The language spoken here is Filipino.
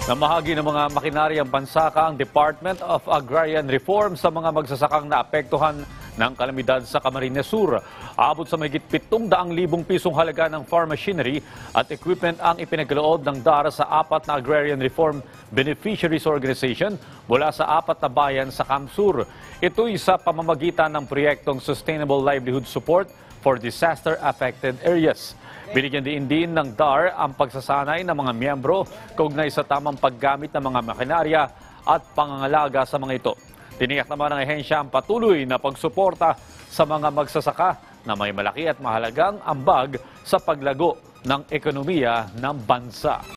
Namahagi ng mga makinaryang pansaka ang Department of Agrarian Reform sa mga magsasakang naapektuhan ng kalamidad sa Camarines Sur. Aabot sa mahigit 700,000 pisong halaga ng farm machinery at equipment ang ipinagkaloob ng DAR sa 4 na Agrarian Reform Beneficiaries Organization mula sa 4 na bayan sa Camsur. Ito'y sa pamamagitan ng proyektong Sustainable Livelihood Support for Disaster-Affected Areas. Binigyan din ng DAR ang pagsasanay ng mga miyembro kaugnay sa tamang paggamit ng mga makinarya at pangangalaga sa mga ito. Tiniyak naman ng ahensya ang patuloy na pagsuporta sa mga magsasaka na may malaki at mahalagang ambag sa paglago ng ekonomiya ng bansa.